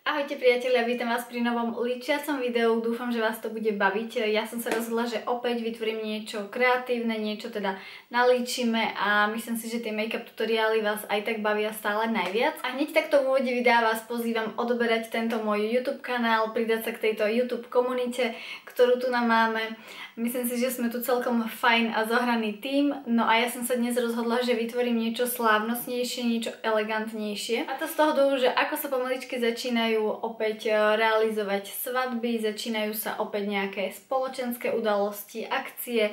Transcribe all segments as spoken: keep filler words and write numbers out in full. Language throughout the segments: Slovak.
Ahojte priatelia, vítam vás pri novom líčiacom videu, dúfam, že vás to bude baviť. Ja som sa rozhodla, že opäť vytvorím niečo kreatívne, niečo teda nalíčime a myslím si, že tie make-up tutoriály vás aj tak bavia stále najviac. A hneď takto v úvode videa vás pozývam odoberať tento môj YouTube kanál, pridať sa k tejto YouTube komunite, ktorú tu nám máme. Myslím si, že sme tu celkom fajn a zohraný tím, no a ja som sa dnes rozhodla, že vytvorím niečo slávnostnejšie, niečo elegantnejšie. A to z toho dôvodu, že ako sa pomaličky začínajú opäť realizovať svadby, začínajú sa opäť nejaké spoločenské udalosti, akcie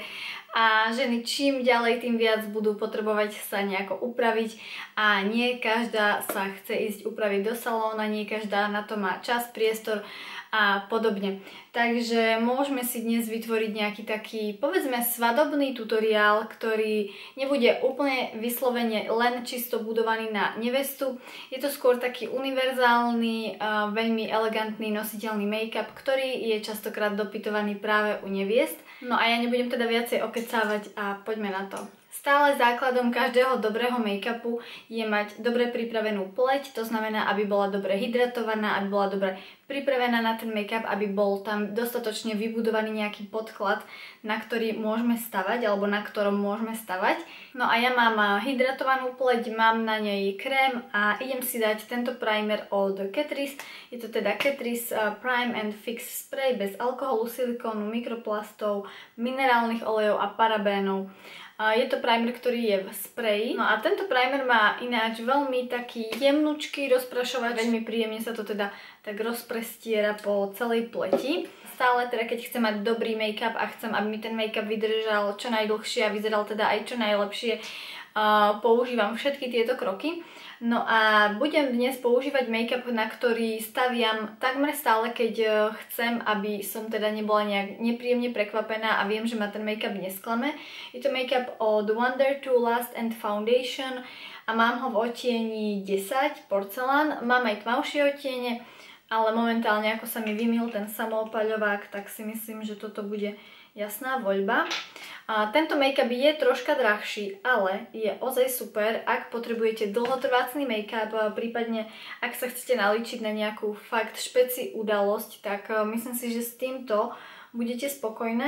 a ženy čím ďalej, tým viac budú potrebovať sa nejako upraviť a nie každá sa chce ísť upraviť do salóna, nie každá na to má čas, priestor a podobne. Takže môžeme si dnes vytvoriť nejaký taký, povedzme, svadobný tutoriál, ktorý nebude úplne vyslovene len čisto budovaný na nevestu. Je to skôr taký univerzálny, veľmi elegantný nositeľný make-up, ktorý je častokrát dopytovaný práve u neviest. No a ja nebudem teda viacej okecávať a poďme na to. Stále základom každého dobrého make-upu je mať dobre pripravenú pleť, to znamená, aby bola dobre hydratovaná, aby bola dobre pripravená na ten make-up, aby bol tam dostatočne vybudovaný nejaký podklad, na ktorý môžeme stavať, alebo na ktorom môžeme stavať. No a ja mám hydratovanú pleť, mám na nej krém a idem si dať tento primer od Catrice. Je to teda Catrice Prime and Fix Spray bez alkoholu, silikónu, mikroplastov, minerálnych olejov a parabénov. Je to primer, ktorý je v spreji. No a tento primer má ináč veľmi taký jemnučký rozprašovač. Veľmi príjemne sa to teda tak rozprestiera po celej pleti. Stále teda, keď chcem mať dobrý make-up a chcem, aby mi ten make-up vydržal čo najdlhšie a vyzeral teda aj čo najlepšie, uh, používam všetky tieto kroky. No a budem dnes používať make-up, na ktorý staviam takmer stále, keď chcem, aby som teda nebola nejak nepríjemne prekvapená a viem, že ma ten make-up nesklame. Je to make-up od Wonder to Last and Foundation a mám ho v odtieni desať Porcelán. Mám aj tmavšie odtiene, ale momentálne ako sa mi vymýl ten samoopaľovák, tak si myslím, že toto bude jasná voľba. A tento make-up je troška drahší, ale je ozaj super, ak potrebujete dlhotrvácný make-up, prípadne ak sa chcete nalíčiť na nejakú fakt špeci udalosť, tak myslím si, že s týmto budete spokojné.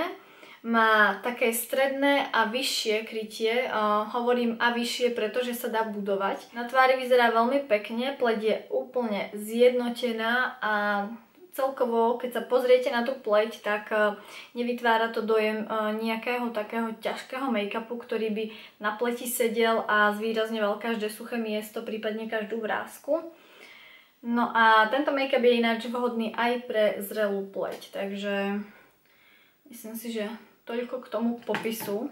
Má také stredné a vyššie krytie, uh, hovorím a vyššie, pretože sa dá budovať. Na tvári vyzerá veľmi pekne, pleť je úplne zjednotená a celkovo, keď sa pozriete na tú pleť, tak nevytvára to dojem nejakého takého ťažkého make-upu, ktorý by na pleti sedel a zvýrazňoval každé suché miesto, prípadne každú vrásku. No a tento make-up je ináč vhodný aj pre zrelú pleť, takže myslím si, že toľko k tomu popisu.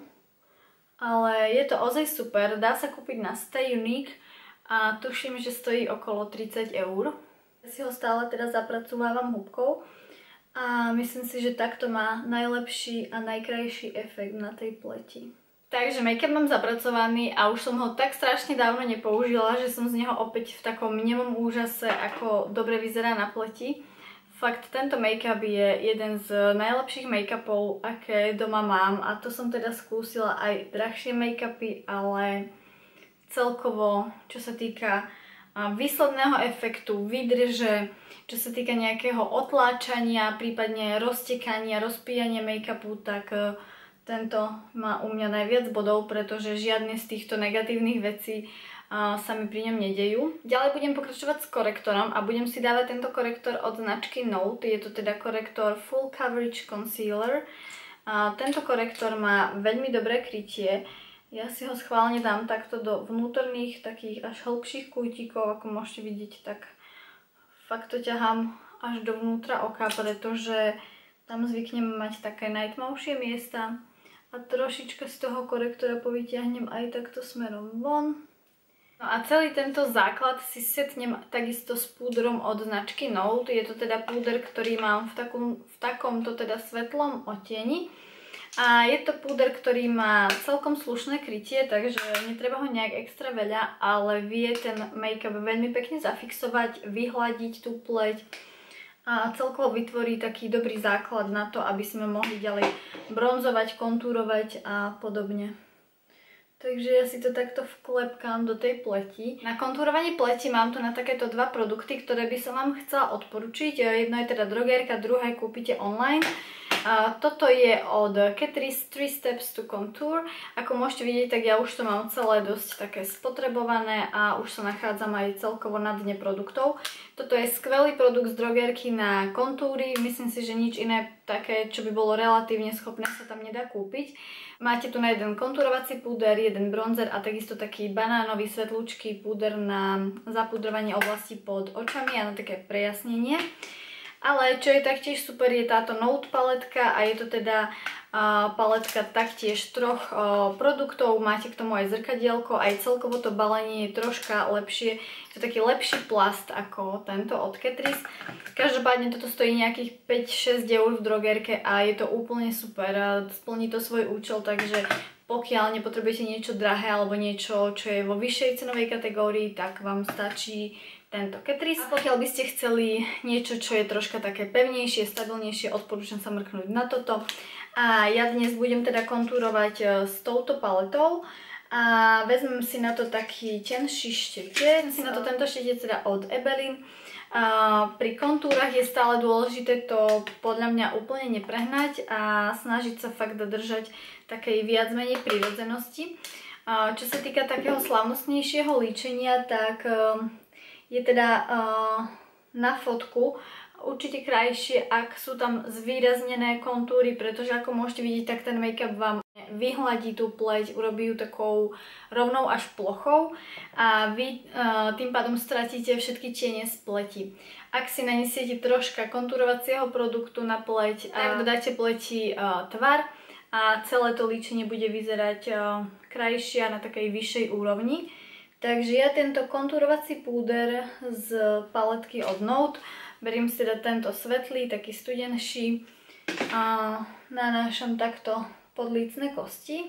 Ale je to ozaj super, dá sa kúpiť na Stay Unique a tuším, že stojí okolo tridsať eur. Ja si ho stále teda zapracovávam húbkou a myslím si, že takto má najlepší a najkrajší efekt na tej pleti. Takže make-up mám zapracovaný a už som ho tak strašne dávno nepoužila, že som z neho opäť v takom nemom úžase, ako dobre vyzerá na pleti. Fakt, tento make-up je jeden z najlepších make-upov, aké doma mám a to som teda skúsila aj drahšie make-upy, ale celkovo, čo sa týka výsledného efektu, výdrže, čo sa týka nejakého otláčania, prípadne roztekania, rozpíjania make-upu, tak tento má u mňa najviac bodov, pretože žiadne z týchto negatívnych vecí sa mi pri ňom nedejú. Ďalej budem pokračovať s korektorom a budem si dávať tento korektor od značky Note. Je to teda korektor Full Coverage Concealer. Tento korektor má veľmi dobré krytie. Ja si ho schválne dám takto do vnútorných, takých až hĺbších kútikov, ako môžete vidieť, tak fakt to ťahám až dovnútra oka, pretože tam zvyknem mať také najtmavšie miesta a trošička z toho korektora povytiahnem aj takto smerom von. No a celý tento základ si setnem takisto s púdrom od značky Note. Je to teda púder, ktorý mám v, takom, v takomto teda svetlom odtieni. A je to púder, ktorý má celkom slušné krytie, takže netreba ho nejak extra veľa, ale vie ten make-up veľmi pekne zafixovať, vyhladiť tú pleť a celkovo vytvorí taký dobrý základ na to, aby sme mohli ďalej bronzovať, kontúrovať a podobne. Takže ja si to takto vklepkám do tej pleti. Na kontúrovanie pleti mám tu na takéto dva produkty, ktoré by som vám chcela odporučiť. Jedno je teda drogérka, druhé kúpite online. A toto je od Catrice three Steps to Contour. Ako môžete vidieť, tak ja už to mám celé dosť také spotrebované a už sa nachádzam aj celkovo na dne produktov. Toto je skvelý produkt z drogérky na kontúry. Myslím si, že nič iné také, čo by bolo relatívne schopné, sa tam nedá kúpiť. Máte tu na jeden kontúrovací púder, jeden bronzer a takisto taký banánový svetlúčky púder na zapudrovanie oblasti pod očami a na také prejasnenie. Ale čo je taktiež super, je táto Note paletka a je to teda uh, paletka taktiež troch uh, produktov. Máte k tomu aj zrkadielko, aj celkovo to balenie je troška lepšie. Je to taký lepší plast ako tento od Catrice. Každopádne toto stojí nejakých päť šesť eur v drogérke a je to úplne super. Splní to svoj účel, takže pokiaľ nepotrebujete niečo drahé alebo niečo, čo je vo vyššej cenovej kategórii, tak vám stačí tento Catrice. A pokiaľ by ste chceli niečo, čo je troška také pevnejšie, stabilnejšie, odporúčam sa mrknúť na toto. A ja dnes budem teda kontúrovať s touto paletou a vezmem si na to taký tenší štetec. Si na to tento štetec teda od Ebelin. A pri kontúrach je stále dôležité to podľa mňa úplne neprehnať a snažiť sa fakt držať takej viac menej prirodzenosti. A čo sa týka takého slávnostnejšieho líčenia, tak je teda uh, na fotku určite krajšie, ak sú tam zvýraznené kontúry, pretože ako môžete vidieť, tak ten make-up vám vyhladí tú pleť, urobí ju takou rovnou až plochou a vy uh, tým pádom stratíte všetky tiene z pleti. Ak si nanesiete troška kontúrovacieho produktu na pleť, tak dodáte pleti uh, tvar a celé to líčenie bude vyzerať uh, krajšie na takej vyššej úrovni. Takže ja tento kontúrovací púder z paletky od Note, beriem si teda tento svetlý, taký studenší a nanášam takto pod lícne kosti.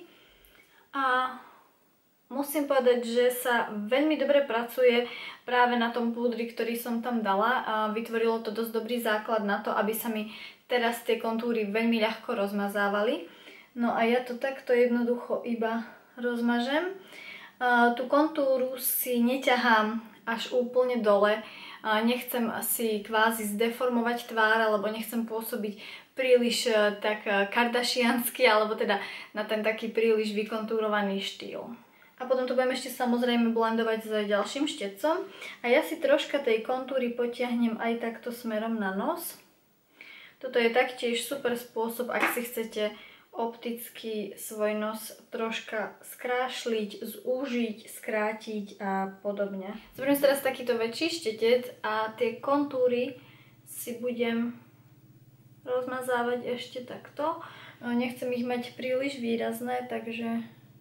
A musím povedať, že sa veľmi dobre pracuje práve na tom púdri, ktorý som tam dala a vytvorilo to dosť dobrý základ na to, aby sa mi teraz tie kontúry veľmi ľahko rozmazávali. No a ja to takto jednoducho iba rozmažem. Uh, tú kontúru si neťahám až úplne dole, uh, nechcem si kvázi zdeformovať tvár, alebo nechcem pôsobiť príliš uh, tak uh, kardashiansky, alebo teda na ten taký príliš vykontúrovaný štýl. A potom to budem ešte samozrejme blendovať s ďalším štetcom. A ja si troška tej kontúry potiahnem aj takto smerom na nos. Toto je taktiež super spôsob, ak si chcete opticky svoj nos troška skrášliť, zúžiť, skrátiť a podobne. Zoberiem si teraz takýto väčší štetec a tie kontúry si budem rozmazávať ešte takto. Nechcem ich mať príliš výrazné, takže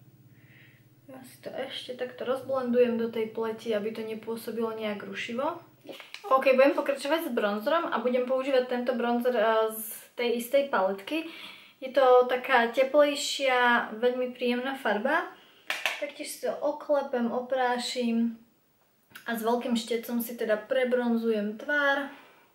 ja si to ešte takto rozblendujem do tej pleti, aby to nepôsobilo nejak rušivo. Ok, budem pokračovať s bronzerom a budem používať tento bronzer z tej istej paletky. Je to taká teplejšia, veľmi príjemná farba. Taktiež si to oklepem, oprášim a s veľkým štecom si teda prebronzujem tvár.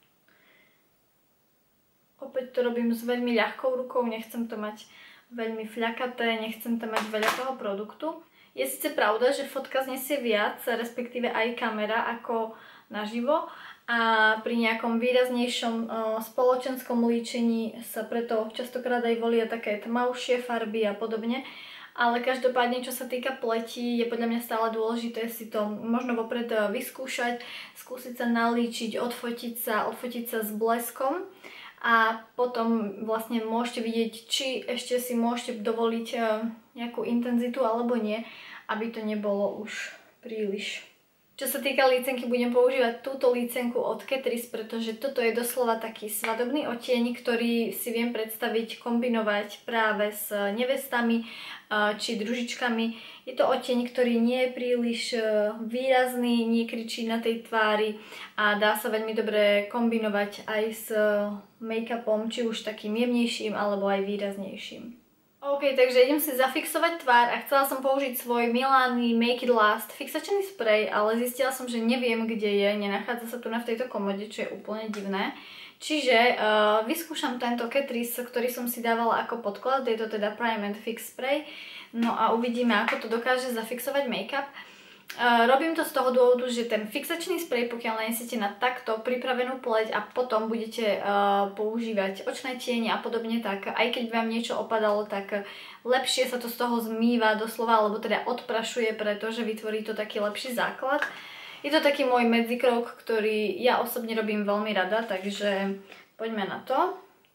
Opäť to robím s veľmi ľahkou rukou, nechcem to mať veľmi fľakaté, nechcem tam mať veľa toho produktu. Je síce pravda, že fotka znesie viac, respektíve aj kamera, ako naživo. A pri nejakom výraznejšom uh, spoločenskom líčení sa preto častokrát aj volia také tmavšie farby a podobne. Ale každopádne, čo sa týka pleti, je podľa mňa stále dôležité si to možno vopred vyskúšať, skúsiť sa nalíčiť, odfotiť sa, odfotiť sa s bleskom. A potom vlastne môžete vidieť, či ešte si môžete dovoliť uh, nejakú intenzitu alebo nie, aby to nebolo už príliš. Čo sa týka lícenky, budem používať túto lícenku od Catrice, pretože toto je doslova taký svadobný odtieň, ktorý si viem predstaviť kombinovať práve s nevestami či družičkami. Je to odtieň, ktorý nie je príliš výrazný, nekričí na tej tvári a dá sa veľmi dobre kombinovať aj s make-upom, či už takým jemnejším alebo aj výraznejším. Ok, takže idem si zafixovať tvár a chcela som použiť svoj Milani Make It Last fixačný sprej, ale zistila som, že neviem, kde je, nenachádza sa tu na v tejto komode, čo je úplne divné. Čiže uh, vyskúšam tento Catrice, ktorý som si dávala ako podklad, je to teda Prime and Fix Spray. No a uvidíme, ako to dokáže zafixovať make-up. Uh, robím to z toho dôvodu, že ten fixačný sprej, pokiaľ nanesiete na takto pripravenú pleť a potom budete uh, používať očné tiene a podobne, tak aj keď vám niečo opadalo, tak lepšie sa to z toho zmýva doslova, alebo teda odprašuje, pretože vytvorí to taký lepší základ. Je to taký môj medzikrok, ktorý ja osobne robím veľmi rada, takže poďme na to.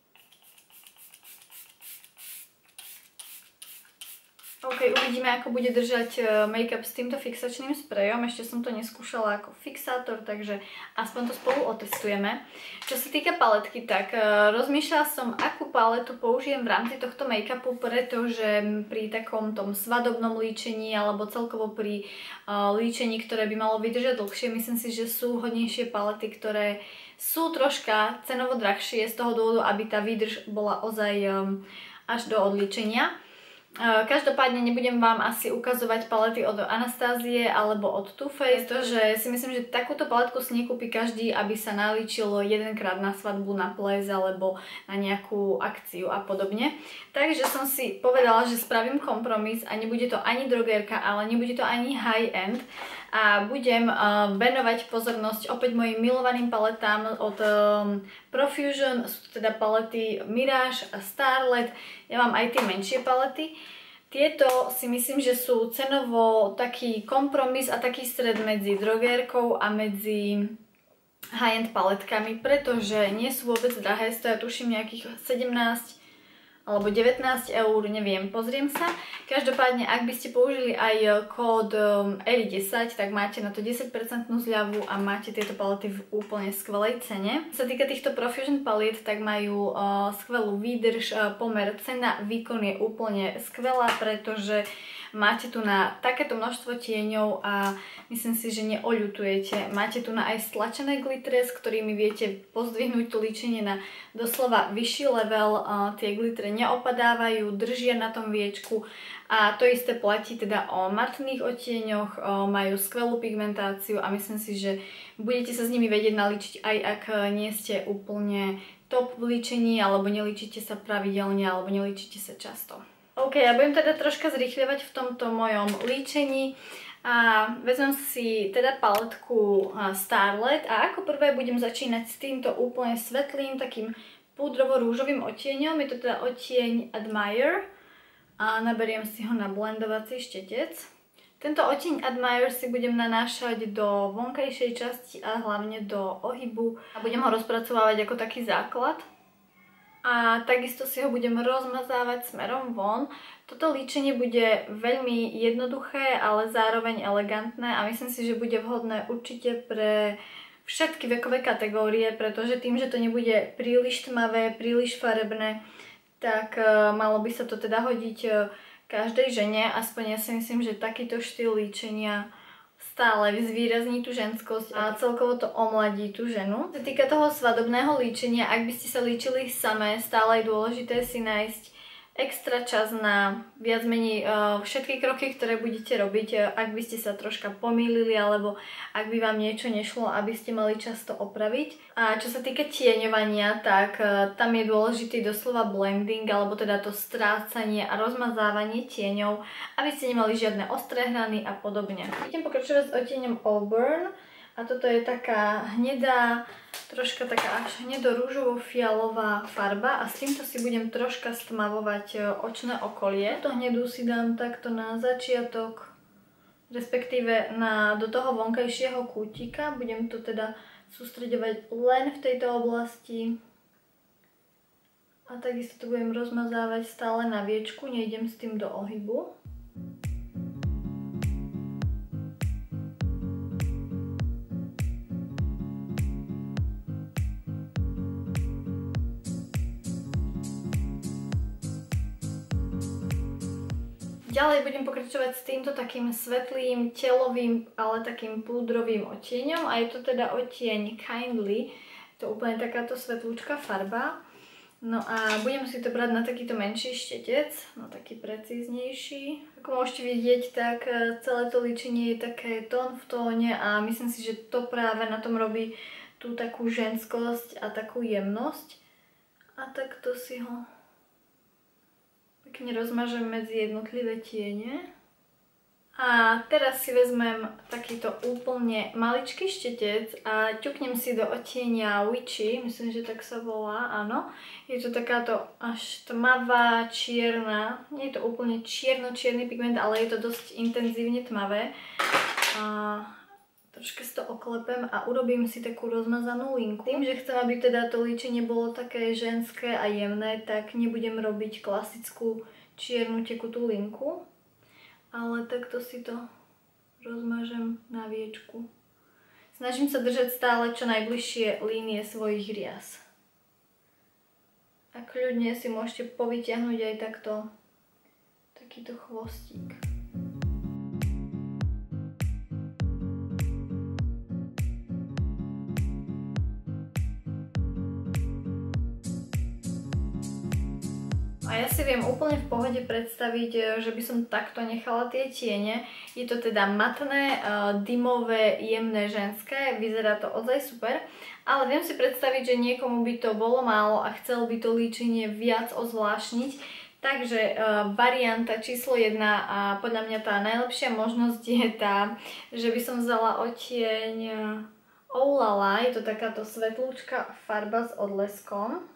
OK, uvidíme, ako bude držať make-up s týmto fixačným sprejom. Ešte som to neskúšala ako fixátor, takže aspoň to spolu otestujeme. Čo sa týka paletky, tak rozmýšľala som, akú paletu použijem v rámci tohto make-upu, pretože pri takom tom svadobnom líčení alebo celkovo pri uh, líčení, ktoré by malo vydržať dlhšie, myslím si, že sú hodnejšie palety, ktoré sú troška cenovo drahšie z toho dôvodu, aby tá výdrž bola ozaj um, až do odlíčenia. Každopádne nebudem vám asi ukazovať palety od Anastázie alebo od Too Faced, pretože si myslím, že takúto paletku si nekúpi každý, aby sa nalíčilo jedenkrát na svadbu, na ples alebo na nejakú akciu a podobne. Takže som si povedala, že spravím kompromis a nebude to ani drogérka, ale nebude to ani high-end a budem uh, venovať pozornosť opäť mojim milovaným paletám od um, Profusion, sú to teda palety Mirage a Starlet. Ja mám aj tie menšie palety. Tieto si myslím, že sú cenovo taký kompromis a taký stred medzi drogérkou a medzi high-end paletkami, pretože nie sú vôbec drahé, stoja tuším nejakých sedemnásť alebo devätnásť eur, neviem, pozriem sa. Každopádne, ak by ste použili aj kód Eli desať, tak máte na to desať percent zľavu a máte tieto palety v úplne skvelej cene. Čo sa týka týchto Profusion paliet, tak majú uh, skvelú výdrž, uh, pomer cena, výkon je úplne skvelá, pretože máte tu na takéto množstvo tieňov a myslím si, že neoľutujete. Máte tu na aj stlačené glittere, s ktorými viete pozdvihnúť to líčenie na doslova vyšší level. Tie glittere neopadávajú, držia na tom viečku a to isté platí teda o matných odtieňoch, majú skvelú pigmentáciu a myslím si, že budete sa s nimi vedieť nalíčiť, aj ak nie ste úplne top v líčení alebo nelíčite sa pravidelne alebo nelíčite sa často. OK, ja budem teda troška zrýchľovať v tomto mojom líčení a vezmem si teda paletku Starlet a ako prvé budem začínať s týmto úplne svetlým, takým púdrovo-rúžovým odtieňom. Je to teda odtieň Admire a naberiem si ho na blendovací štetec. Tento odtieň Admire si budem nanášať do vonkajšej časti a hlavne do ohybu a budem ho rozpracovávať ako taký základ. A takisto si ho budem rozmazávať smerom von. Toto líčenie bude veľmi jednoduché, ale zároveň elegantné a myslím si, že bude vhodné určite pre všetky vekové kategórie, pretože tým, že to nebude príliš tmavé, príliš farebné, tak uh, malo by sa to teda hodiť uh, každej žene. Aspoň ja si myslím, že takýto štýl líčenia stále zvýrazní tú ženskosť a celkovo to omladí tú ženu. Čo sa týka toho svadobného líčenia, ak by ste sa líčili samé, stále je dôležité si nájsť extra čas na viac menej uh, všetky kroky, ktoré budete robiť, ak by ste sa troška pomýlili alebo ak by vám niečo nešlo, aby ste mali čas to opraviť. A čo sa týka tieňovania, tak uh, tam je dôležitý doslova blending, alebo teda to strácanie a rozmazávanie tieňov, aby ste nemali žiadne ostré hrany a podobne. Idem pokračovať s odtieňom Auburn. A toto je taká hnedá, troška taká až hnedo-rúžovo-fialová farba a s týmto si budem troška stmavovať očné okolie. To hnedú si dám takto na začiatok, respektíve na, do toho vonkajšieho kútika. Budem to teda sústreďovať len v tejto oblasti. A takisto to budem rozmazávať stále na viečku, nejdem s tým do ohybu. Ďalej budem pokračovať s týmto takým svetlým, telovým, ale takým púdrovým odtieňom a je to teda odtieň Kindly. Je to úplne takáto svetlúčka farba. No a budem si to brať na takýto menší štetec, no taký precíznejší. Ako môžete vidieť, tak celé to líčenie je také tón v tóne a myslím si, že to práve na tom robí tú takú ženskosť a takú jemnosť. A takto si ho pekne rozmažem medzi jednotlivé tiene. A teraz si vezmem takýto úplne maličký štetec a ťuknem si do odtienia Witchy, myslím, že tak sa volá, áno. Je to takáto až tmavá, čierna, nie je to úplne čierno-čierny pigment, ale je to dosť intenzívne tmavé. A troška si to oklepem a urobím si takú rozmazanú linku. Tým, že chcem, aby teda to líčenie bolo také ženské a jemné, tak nebudem robiť klasickú čiernu tekutú linku. Ale takto si to rozmažem na viečku. Snažím sa držať stále čo najbližšie línie svojich rias. A kľudne si môžete povytiahnuť aj takto takýto chvostík. A ja si viem úplne v pohode predstaviť, že by som takto nechala tie tiene. Je to teda matné, dymové, jemné, ženské. Vyzerá to ozaj super. Ale viem si predstaviť, že niekomu by to bolo málo a chcel by to líčenie viac ozvláštniť. Takže varianta číslo jedna a podľa mňa tá najlepšia možnosť je tá, že by som vzala odtieň Oulala. Je to takáto svetlúčka farba s odleskom.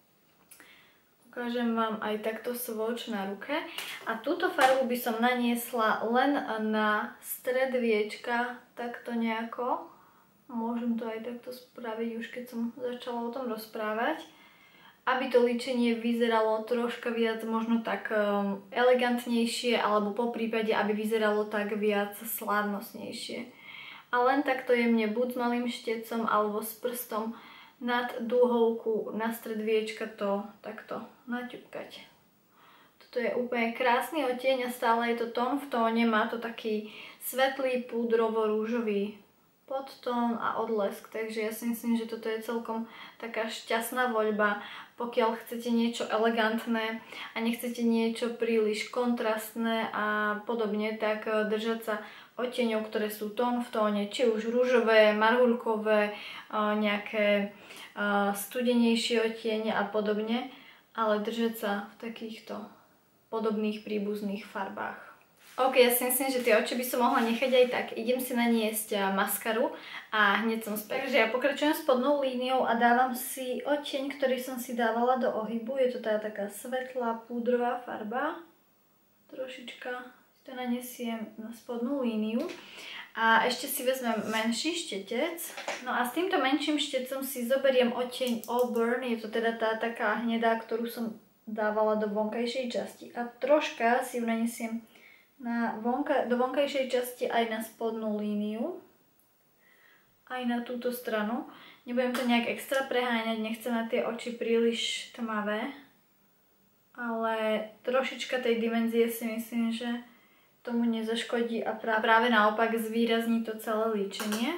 Ukážem vám aj takto swatch na ruke. A túto farbu by som naniesla len na stred viečka, takto nejako. Môžem to aj takto spraviť, už keď som začala o tom rozprávať. Aby to líčenie vyzeralo troška viac, možno tak um, elegantnejšie, alebo po prípade, aby vyzeralo tak viac slávnostnejšie. A len takto jemne, buď s malým štecom, alebo s prstom, nad dúhovku, na stred viečka to takto naťupkať. Toto je úplne krásny odtieň a stále je to tón v tóne, má to taký svetlý púdrovo-rúžový podtón a odlesk, takže ja si myslím, že toto je celkom taká šťastná voľba, pokiaľ chcete niečo elegantné a nechcete niečo príliš kontrastné a podobne, tak držať sa odtieňov, ktoré sú tón v tóne, či už rúžové, marhulkové, nejaké studenejšie odtiene a podobne, ale držať sa v takýchto podobných príbuzných farbách. Ok, ja si myslím, že tie oči by som mohla nechať aj tak. Idem si naniesť maskaru a hneď som späť. Takže ja pokračujem spodnou líniou a dávam si odtieň, ktorý som si dávala do ohybu. Je to teda taká svetlá púdrová farba. Trošička to naniesiem na spodnú líniu. A ešte si vezmem menší štetec. No a s týmto menším štetecom si zoberiem odtieň Auburn. Je to teda tá taká hnedá, ktorú som dávala do vonkajšej časti. A troška si ju naniesiem na vonka, do vonkajšej časti aj na spodnú líniu. Aj na túto stranu. Nebudem to nejak extra preháňať, nechcem na tie oči príliš tmavé. Ale trošička tej dimenzie si myslím, že tomu nezaškodí a práve naopak zvýrazní to celé líčenie.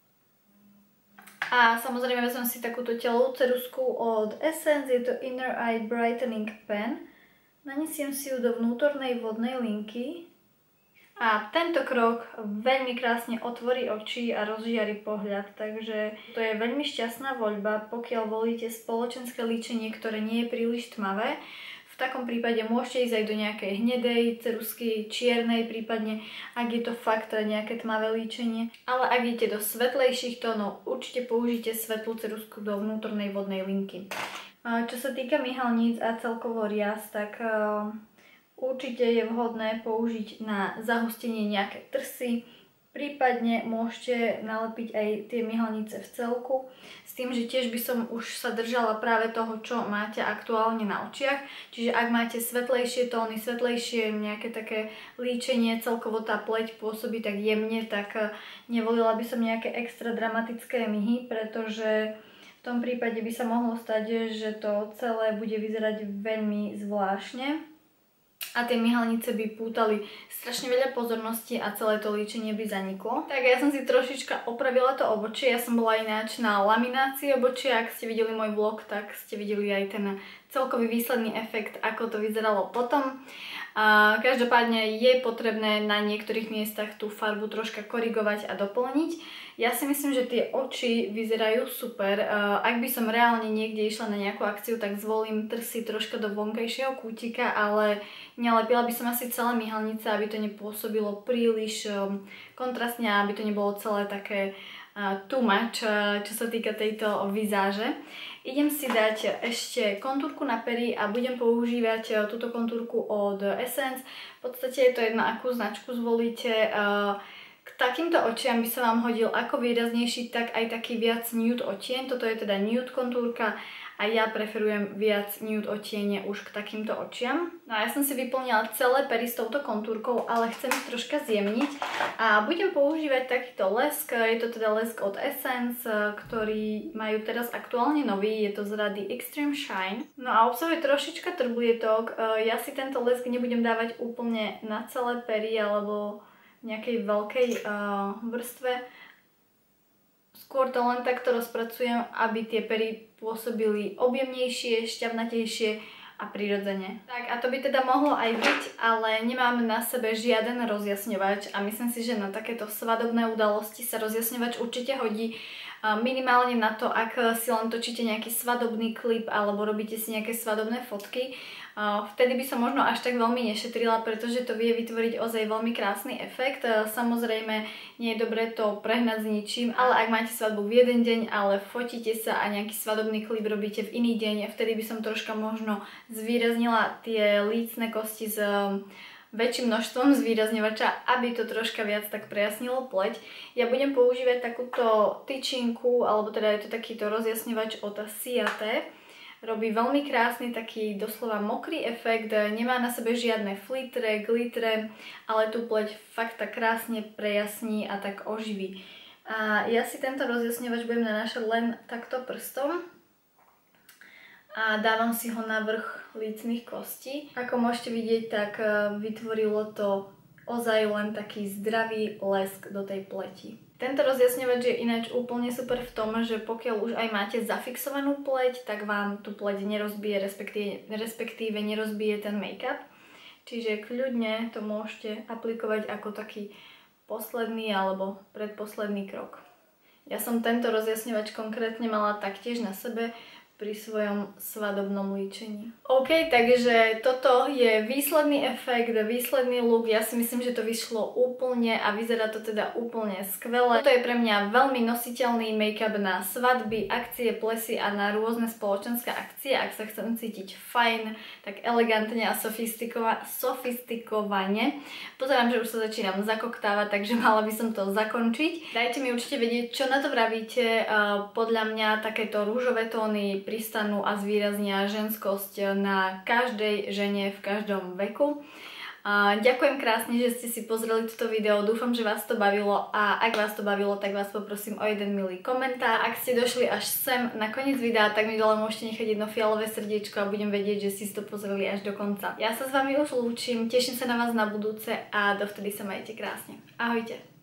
A samozrejme vezmem si takúto telovú ceruzku od Essence, je to Inner Eye Brightening Pen. Nanesiem si ju do vnútornej vodnej linky a tento krok veľmi krásne otvorí oči a rozžiari pohľad, takže to je veľmi šťastná voľba, pokiaľ volíte spoločenské líčenie, ktoré nie je príliš tmavé. V takom prípade môžete ísť aj do nejakej hnedej ceruzky, čiernej prípadne, ak je to fakt nejaké tmavé líčenie. Ale ak idete do svetlejších tónov, určite použite svetlú ceruzku do vnútornej vodnej linky. Čo sa týka myhalníc a celkovo rias, tak uh, určite je vhodné použiť na zahustenie nejaké trsy. Prípadne môžete nalepiť aj tie myhalnice v celku, s tým, že tiež by som už sa držala práve toho, čo máte aktuálne na očiach. Čiže ak máte svetlejšie tóny, svetlejšie nejaké také líčenie, celkovo tá pleť pôsobí tak jemne, tak nevolila by som nejaké extra dramatické myhy, pretože v tom prípade by sa mohlo stať, že to celé bude vyzerať veľmi zvláštne. A tie myhalnice by pútali strašne veľa pozornosti a celé to líčenie by zaniklo. Tak ja som si trošička opravila to obočie, ja som bola ináč na laminácii obočia, ak ste videli môj vlog, tak ste videli aj ten celkový výsledný efekt, ako to vyzeralo potom. A každopádne je potrebné na niektorých miestach tú farbu troška korigovať a doplniť. Ja si myslím, že tie oči vyzerajú super. Ak by som reálne niekde išla na nejakú akciu, tak zvolím trsy troška do vonkajšieho kútika, ale nelepila by som asi celé myhalnice, aby to nepôsobilo príliš kontrastne, aby to nebolo celé také too much, čo sa týka tejto vizáže. Idem si dať ešte kontúrku na pery a budem používať túto kontúrku od Essence. V podstate je to jedno, akú značku zvolíte. K takýmto očiam by sa vám hodil ako výraznejší, tak aj taký viac nude odtieň. Toto je teda nude kontúrka a ja preferujem viac nude odtiene už k takýmto očiam. No a ja som si vyplnila celé pery s touto kontúrkou, ale chcem ich troška zjemniť a budem používať takýto lesk. Je to teda lesk od Essence, ktorý majú teraz aktuálne nový, je to z rady Extreme Shine. No a obsahuje trošička trblietok. Ja si tento lesk nebudem dávať úplne na celé pery alebo v nejakej veľkej uh, vrstve. Skôr to len takto rozpracujem, aby tie pery pôsobili objemnejšie, šťavnatejšie a prirodzene. Tak a to by teda mohlo aj byť, ale nemám na sebe žiaden rozjasňovač a myslím si, že na takéto svadobné udalosti sa rozjasňovač určite hodí. Minimálne na to, ak si len točíte nejaký svadobný klip alebo robíte si nejaké svadobné fotky. Vtedy by som možno až tak veľmi nešetrila, pretože to vie vytvoriť ozaj veľmi krásny efekt. Samozrejme, nie je dobré to prehnať s ničím, ale ak máte svadbu v jeden deň, ale fotíte sa a nejaký svadobný klip robíte v iný deň, vtedy by som troška možno zvýraznila tie lícne kosti s väčším množstvom zvýrazňovača, aby to troška viac tak prejasnilo pleť. Ja budem používať takúto tyčinku, alebo teda je to takýto rozjasňovač od Ciate. Robí veľmi krásny, taký doslova mokrý efekt, nemá na sebe žiadne flitre, glitre, ale tú pleť fakt tak krásne prejasní a tak oživí. A ja si tento rozjasňovač budem nanášať len takto prstom a dávam si ho na vrch lícnych kostí. Ako môžete vidieť, tak vytvorilo to ozaj len taký zdravý lesk do tej pleti. Tento rozjasňovač je ináč úplne super v tom, že pokiaľ už aj máte zafixovanú pleť, tak vám tú pleť nerozbije, respektíve, respektíve nerozbije ten make-up. Čiže kľudne to môžete aplikovať ako taký posledný alebo predposledný krok. Ja som tento rozjasňovač konkrétne mala taktiež na sebe pri svojom svadobnom líčení. OK, takže toto je výsledný efekt, výsledný look. Ja si myslím, že to vyšlo úplne a vyzerá to teda úplne skvelé. Toto je pre mňa veľmi nositeľný make-up na svadby, akcie, plesy a na rôzne spoločenské akcie. Ak sa chcem cítiť fajn, tak elegantne a sofistikova- sofistikovane. Pozerám, že už sa začínam zakoktávať, takže mala by som to zakončiť. Dajte mi určite vedieť, čo na to vravíte. Podľa mňa takéto rúžové tóny pristanú a zvýraznia ženskosť na každej žene v každom veku. A ďakujem krásne, že ste si pozreli toto video, dúfam, že vás to bavilo a ak vás to bavilo, tak vás poprosím o jeden milý komentár. Ak ste došli až sem na koniec videa, tak mi dole môžete nechať jedno fialové srdiečko a budem vedieť, že ste si to pozreli až do konca. Ja sa s vami už lúčim, teším sa na vás na budúce a dovtedy sa majte krásne. Ahojte!